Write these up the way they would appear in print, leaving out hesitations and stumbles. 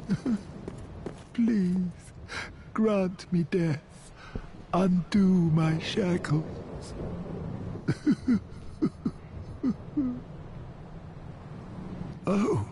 Please, grant me death. Undo my shackles. Oh.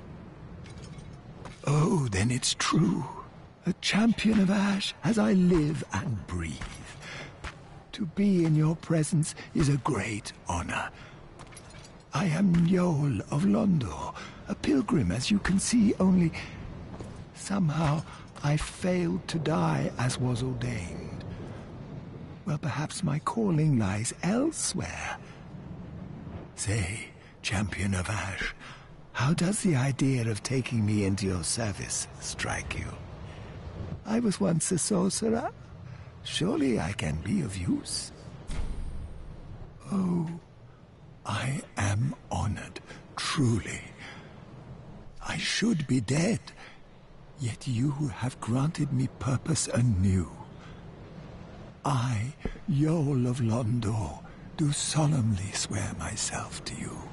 Oh, then it's true. A champion of Ash as I live and breathe. To be in your presence is a great honor. I am Njol of Londor, a pilgrim, as you can see, only somehow I failed to die as was ordained. Well, perhaps my calling lies elsewhere. Say, champion of Ash, how does the idea of taking me into your service strike you? I was once a sorcerer. Surely I can be of use. Oh, I am honored, truly. I should be dead, yet you have granted me purpose anew. I, Njol of Londor, do solemnly swear myself to you.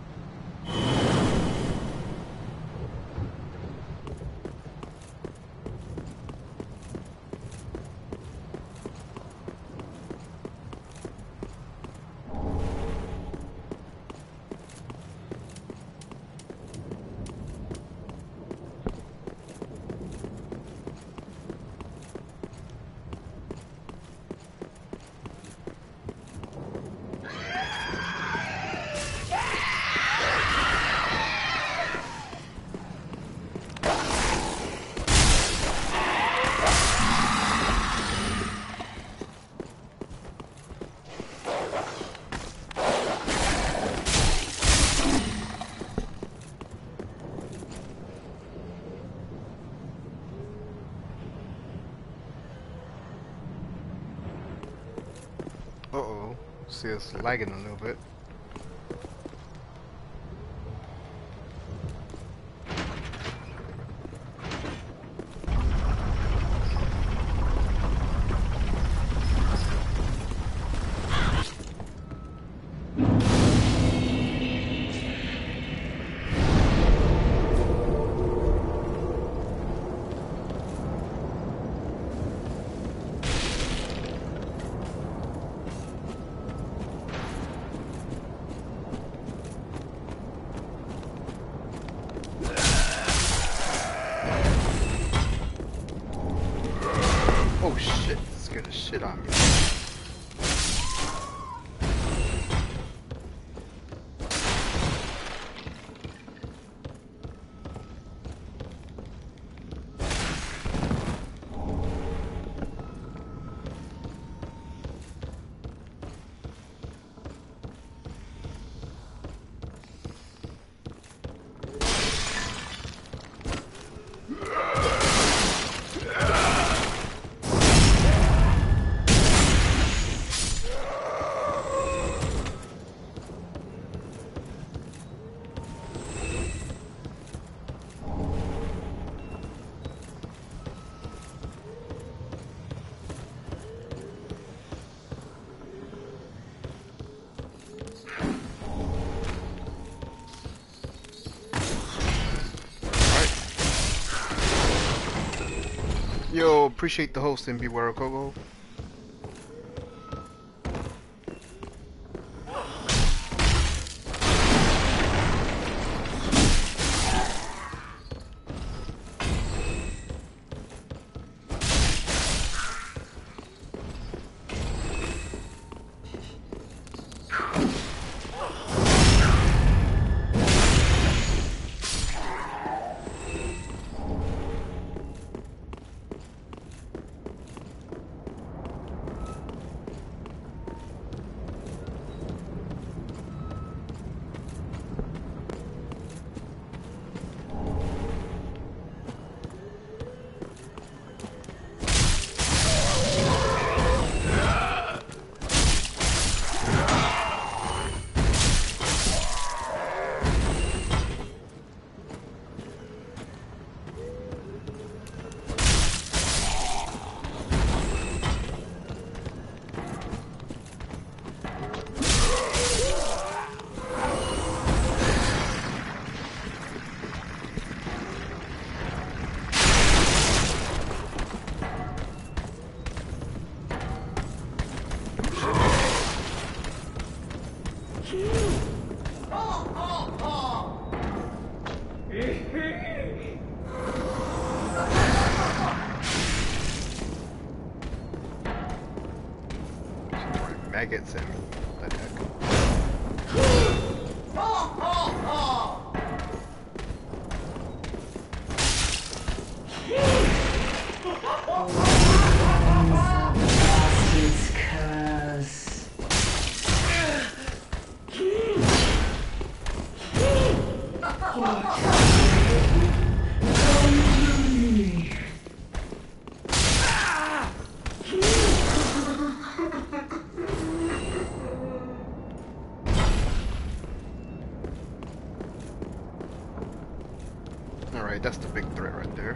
Uh-oh. See, it's lagging a little bit. Oh shit, scared the shit out of me. Yo, appreciate the hosting, Beware of Kogo. maggots and what the heck. Alright, that's the big threat right there.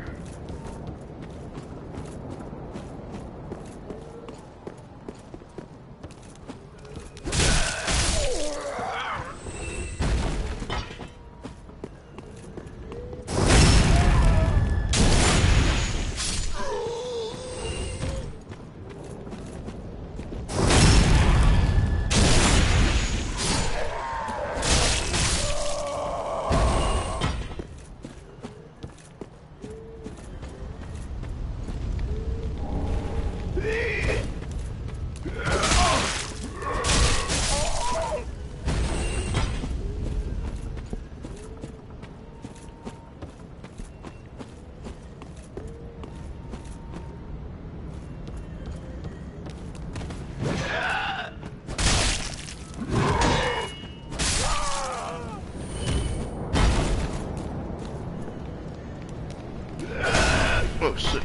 Oh shit.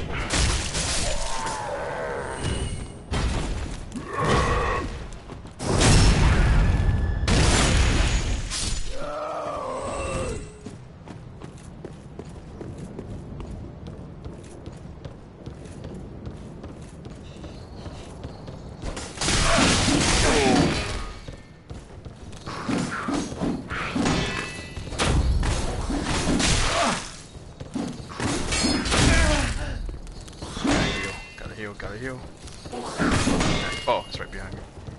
Gotta heal. Oh, it's right behind me.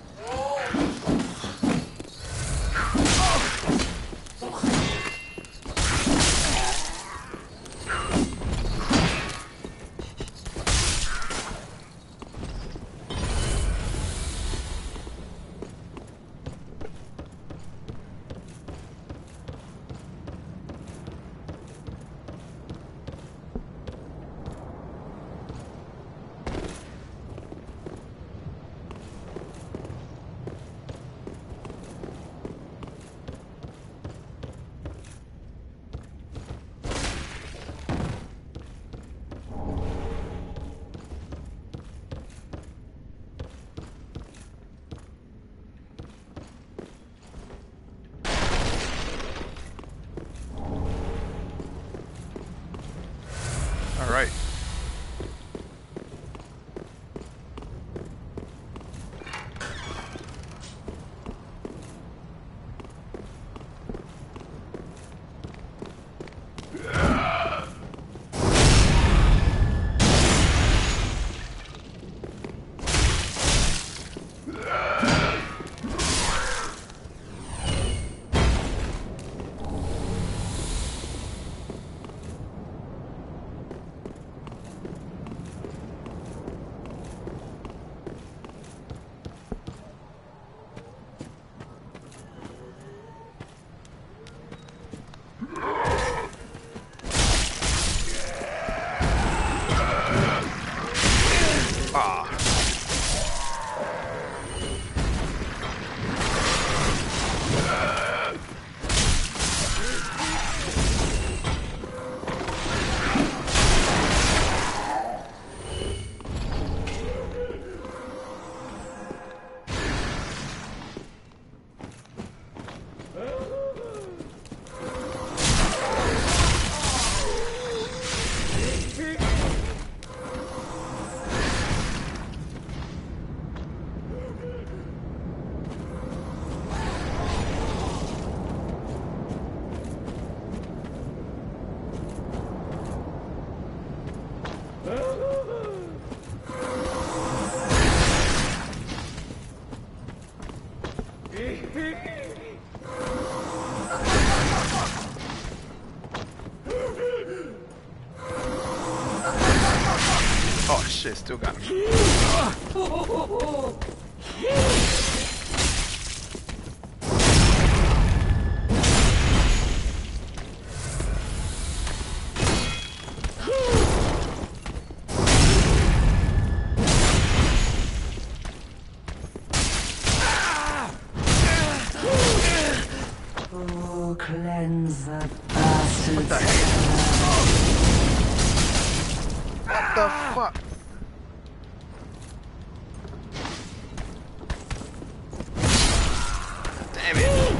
All right. Oh shit, still got me. the fuck? Damn it.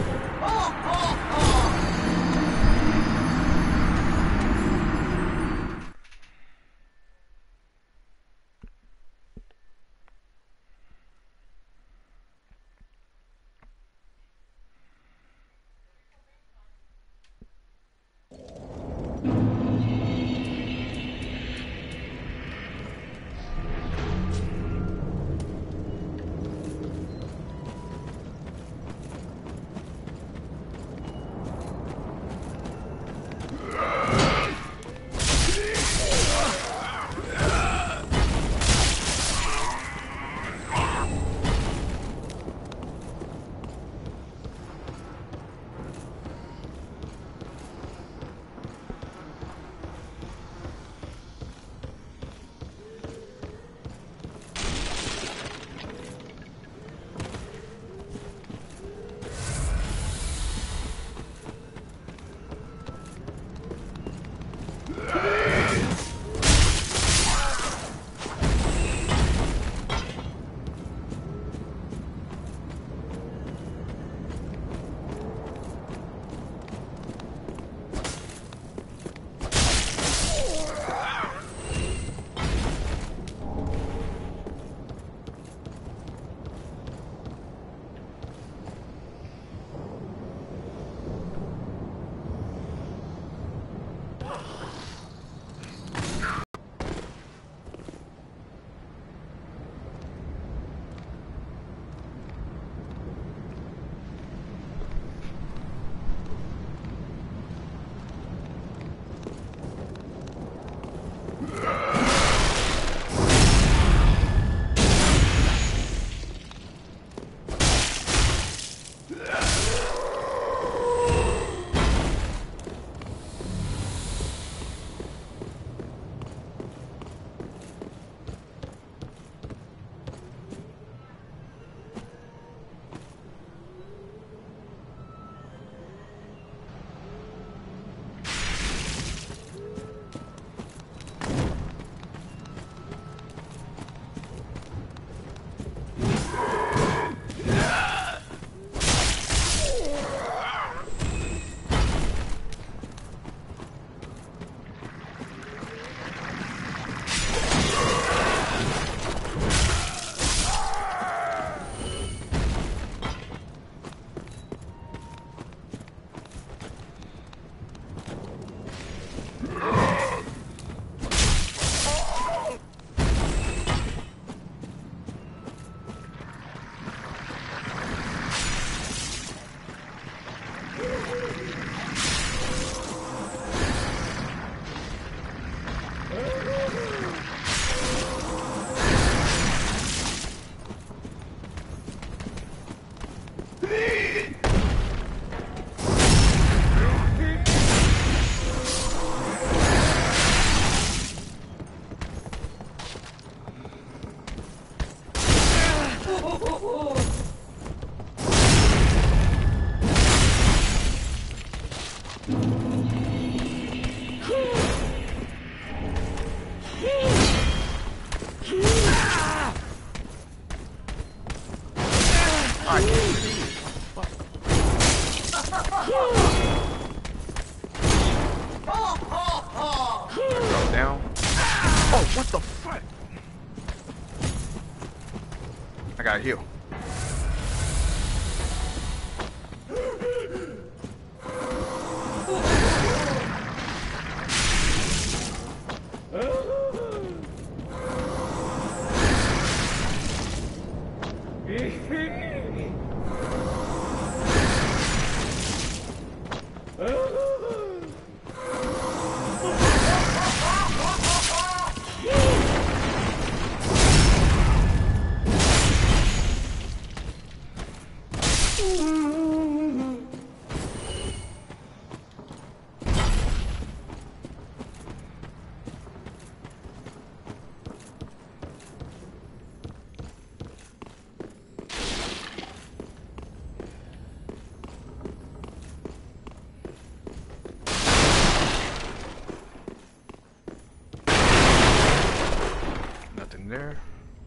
I can't see. Fuck. Drop down. Oh, what the fuck? I gotta heal. there.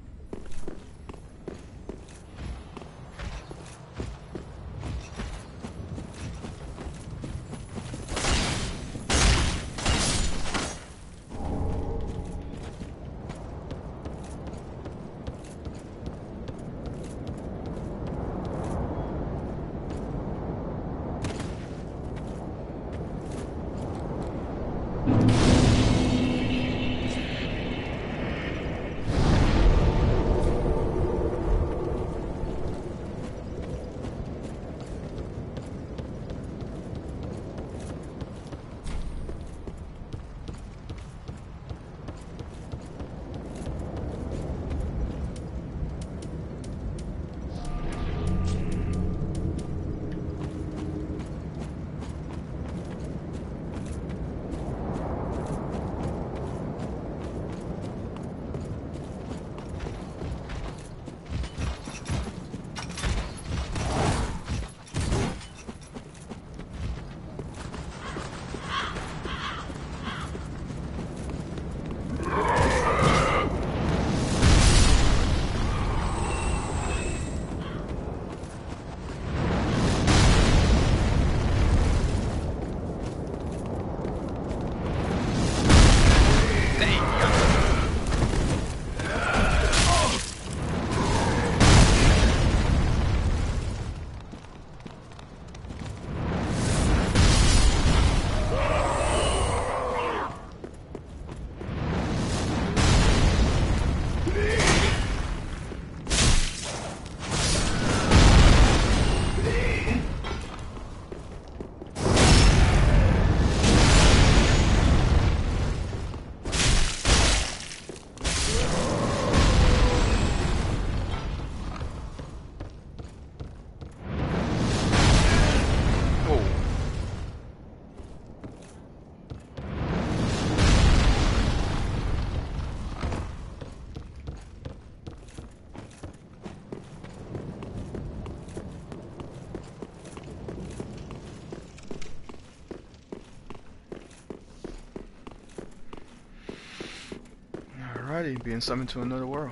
Alrighty, being summoned to another world.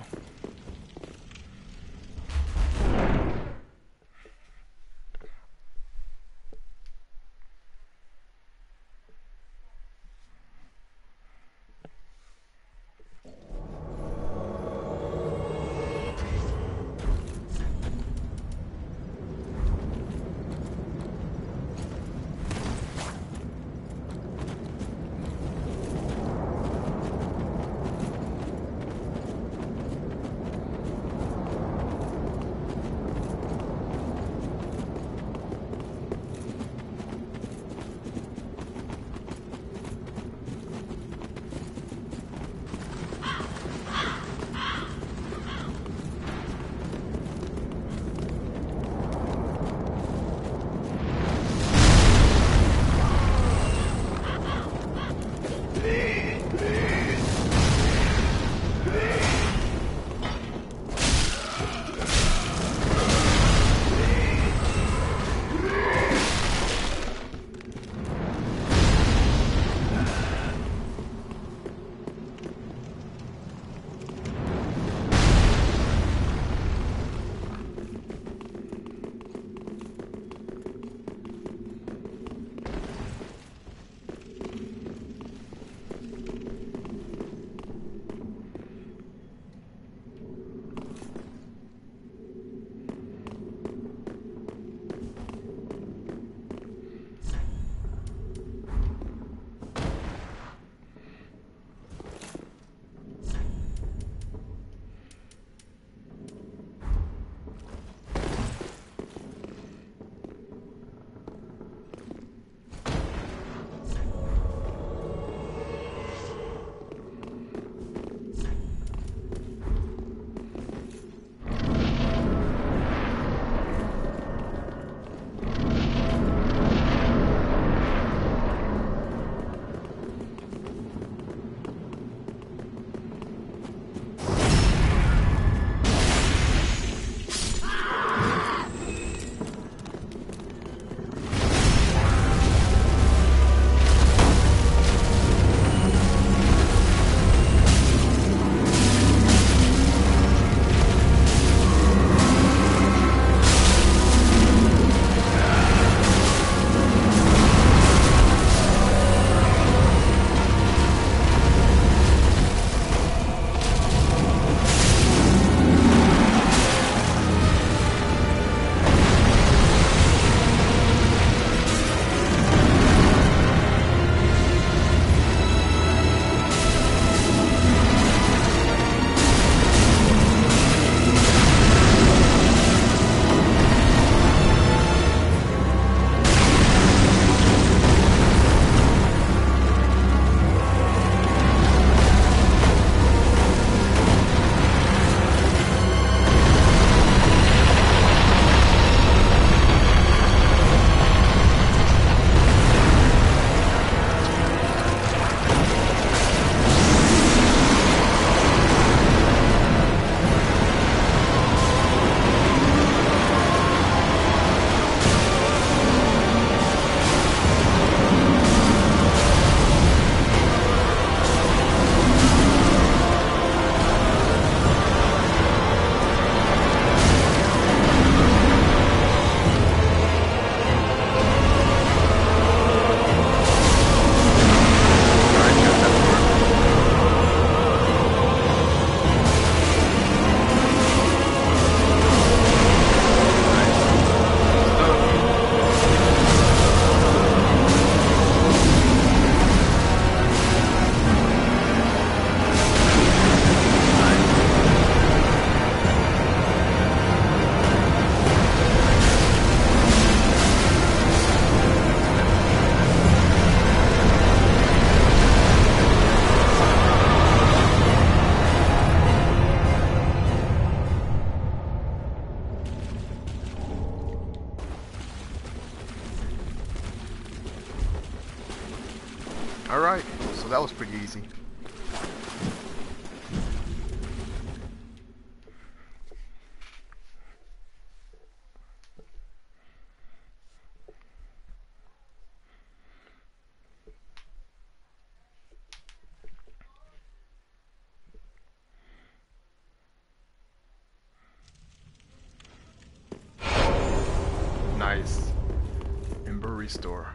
restore.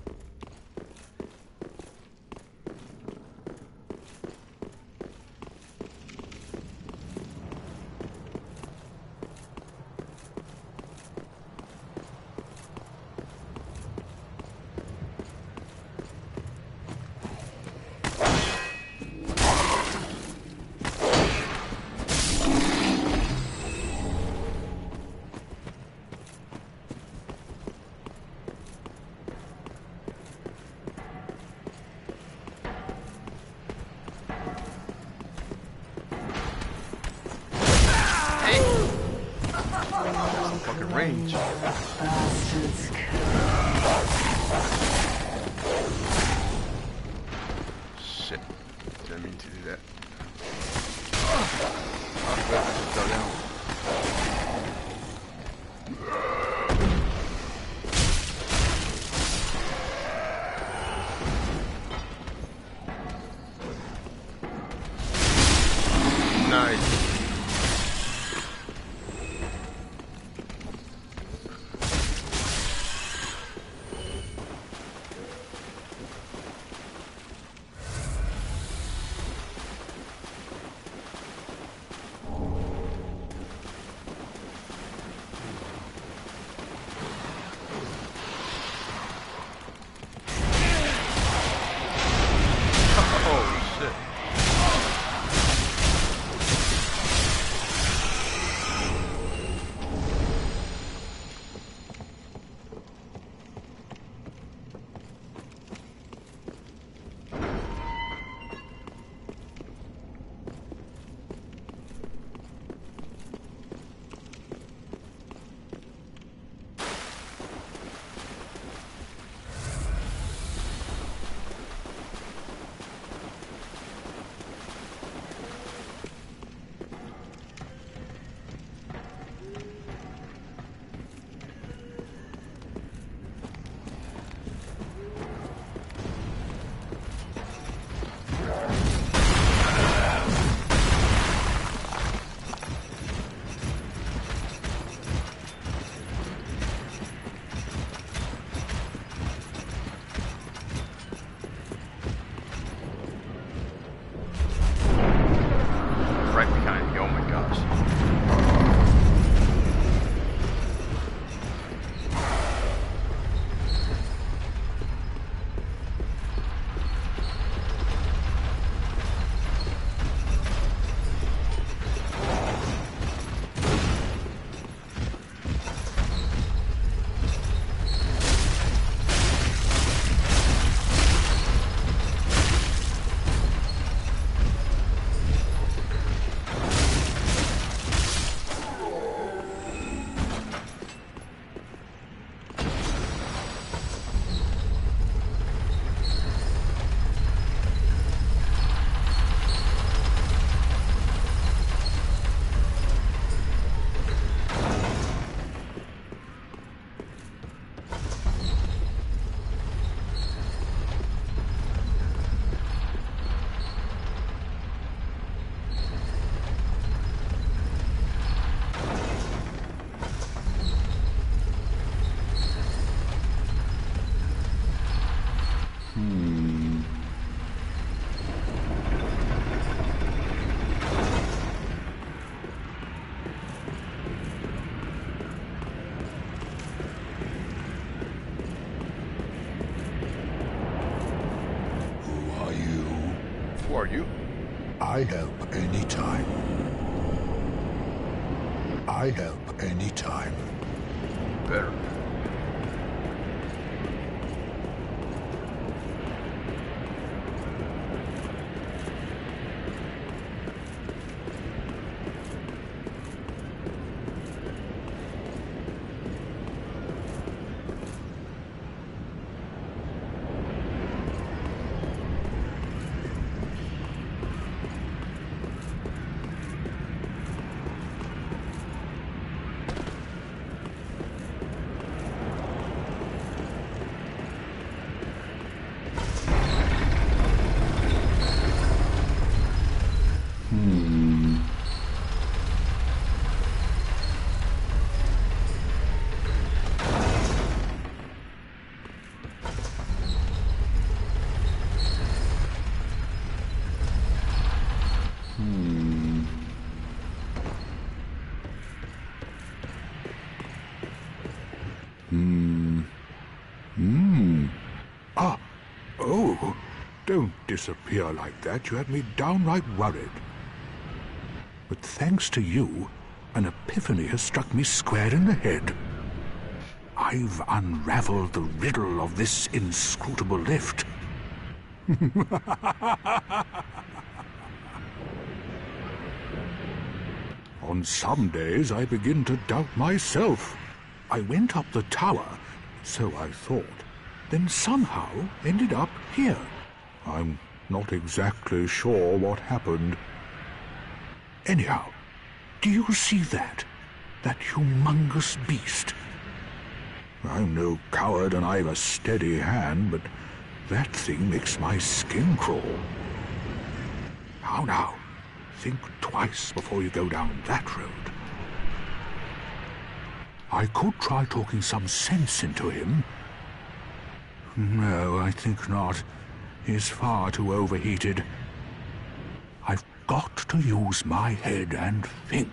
Range. Shit. Didn't mean to do that. Oh, good. I just fell down. Nice. Who are you? I help anytime. I help anytime. Better. Don't disappear like that. You had me downright worried. But thanks to you, an epiphany has struck me square in the head. I've unraveled the riddle of this inscrutable lift. On some days I begin to doubt myself. I went up the tower, so I thought, then somehow ended up here. I'm not exactly sure what happened. Anyhow, do you see that? That humongous beast? I'm no coward and I've a steady hand, but that thing makes my skin crawl. How now? Think twice before you go down that road. I could try talking some sense into him. No, I think not. He's far too overheated. I've got to use my head and think.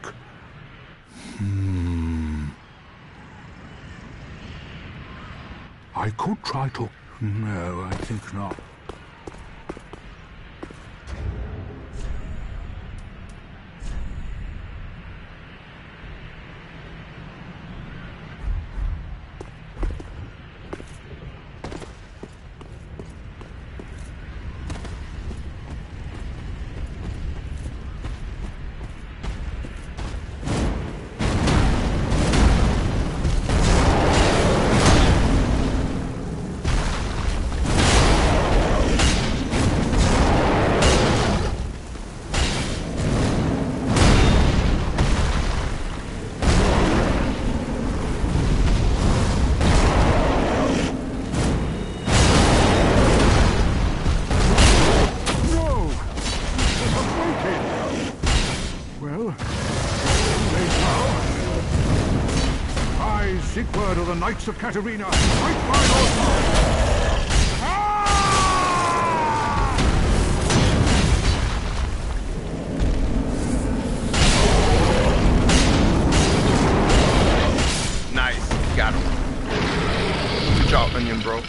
I could try to... No, I think not. Siegward of the Knights of Catarina, fight by your side! Nice, got him. Good job, Onion Bro.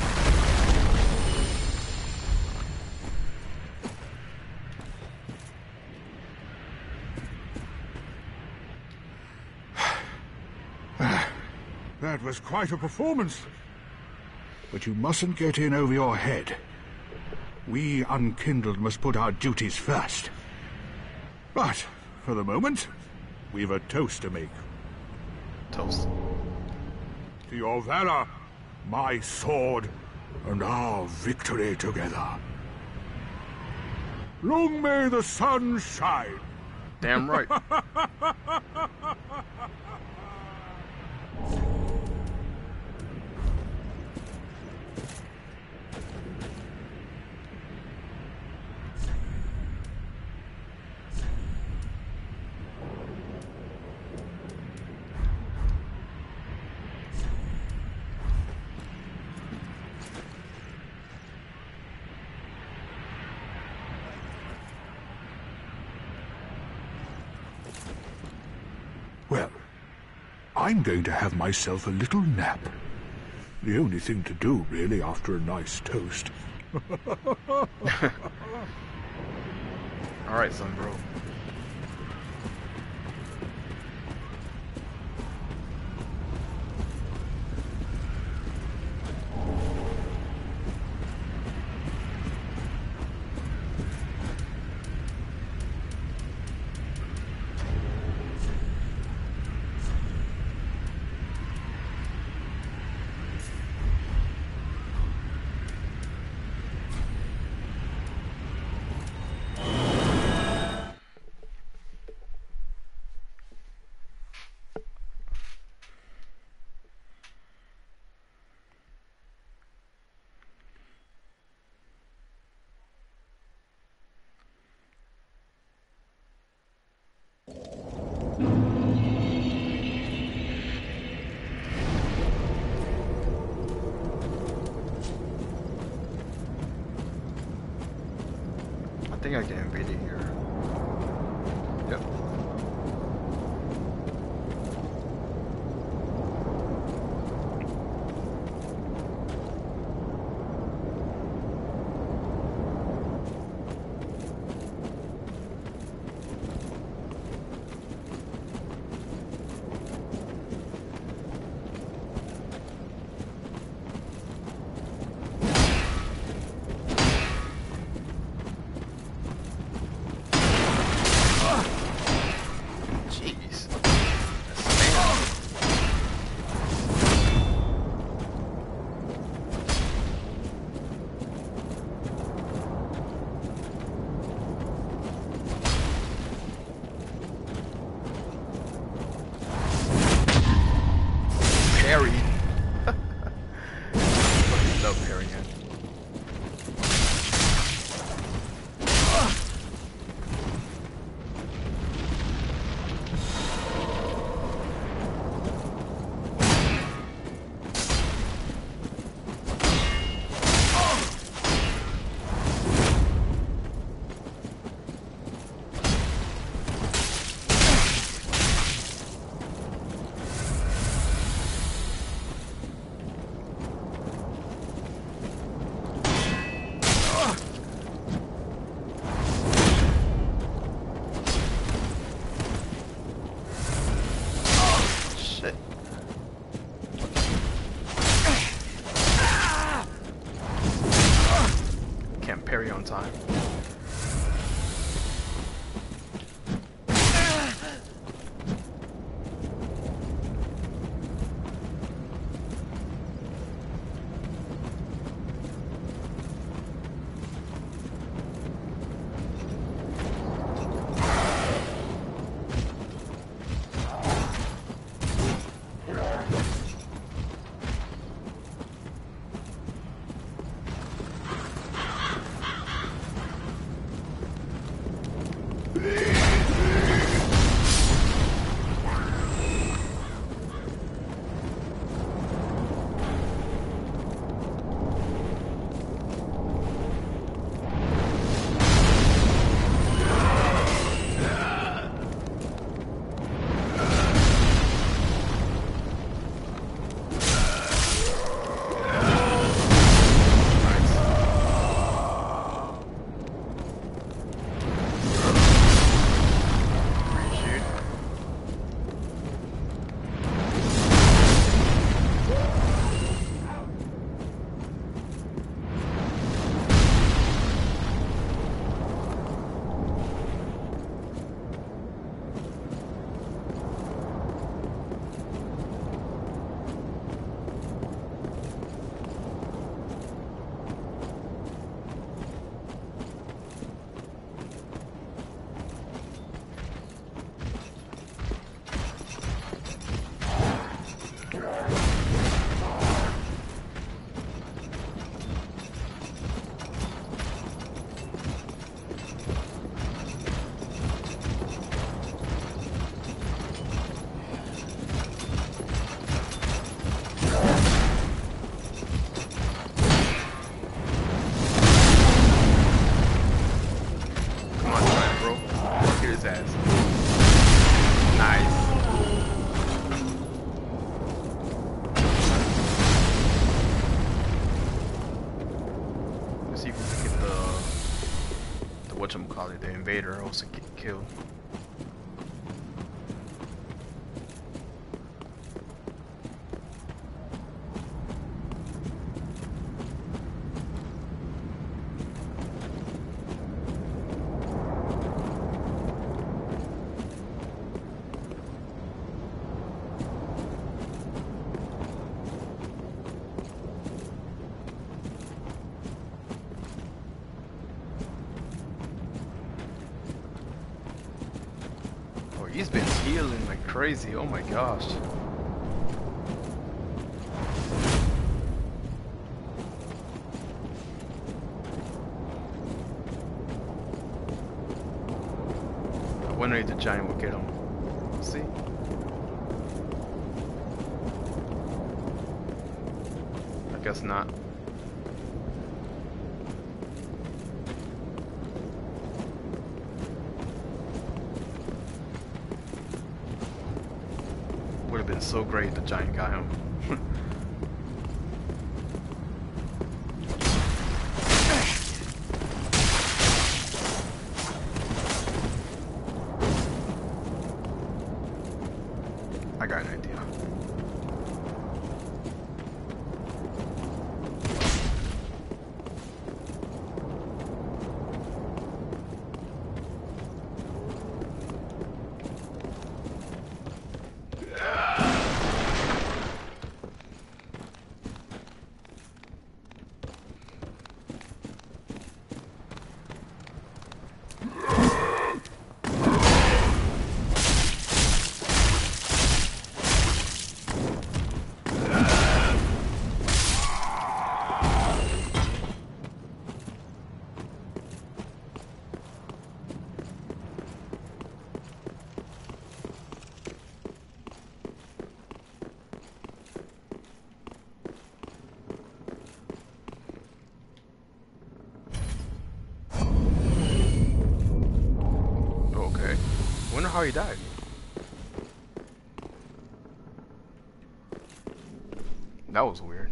That was quite a performance. But you mustn't get in over your head. We Unkindled must put our duties first. But, for the moment, we've a toast to make. Toast. To your valor, my sword, and our victory together. Long may the sun shine. Damn right. Well, I'm going to have myself a little nap. The only thing to do, really, after a nice toast. Alright, son, bro. I think I can invade it here. Yep. whatchamacallit, the invader also get killed. He's been healing like crazy, oh my gosh. I wonder if the giant will get him. Let's see. I guess not. Would have been so great the giant got him. I got an idea. Okay. Wonder how he died. That was weird.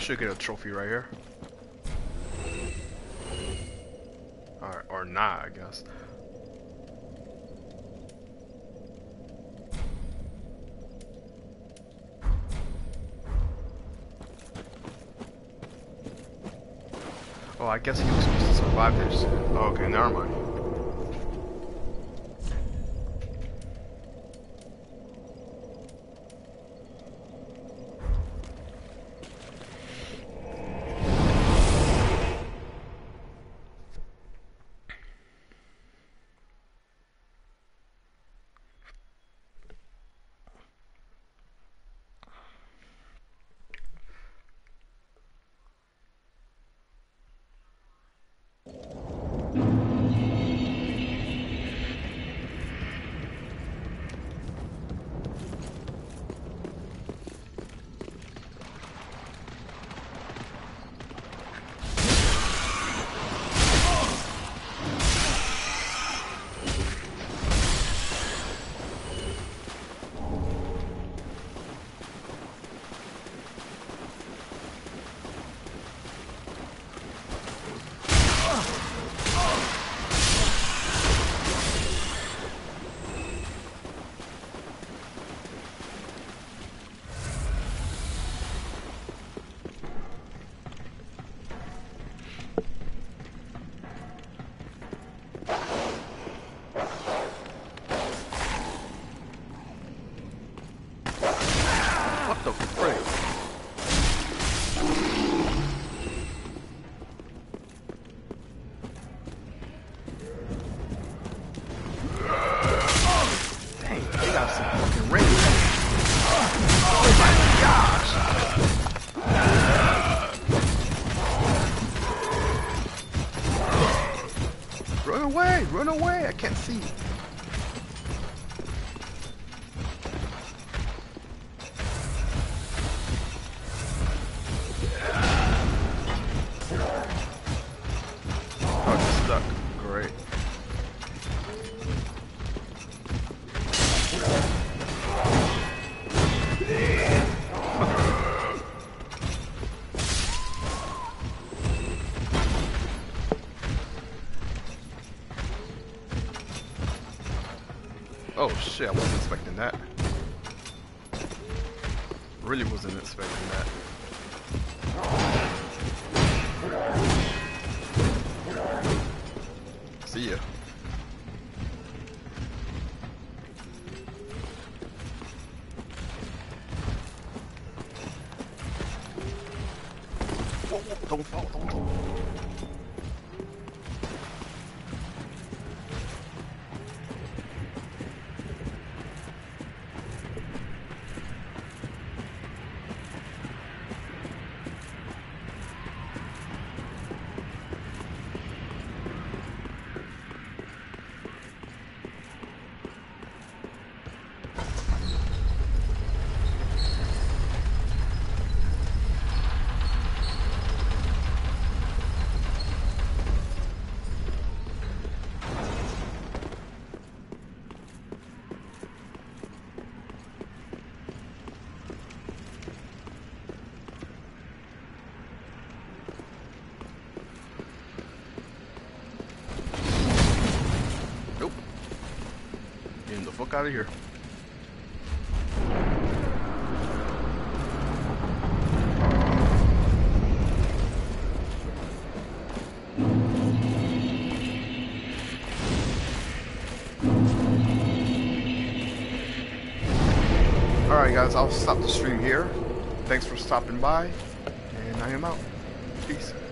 should get a trophy right here. Or not, I guess. Oh, I guess he was supposed to survive this. Oh, okay, never mind. What the frick? Dang, they got some fucking range. Oh my gosh! Run away! Run away! I can't see. Stuck. Great. Oh shit, I wasn't expecting that. Really wasn't expecting that. See ya. Whoa, whoa, don't fall, don't fall. Nope. Getting the fuck out of here. Alright guys, I'll stop the stream here. Thanks for stopping by, and I am out. Peace.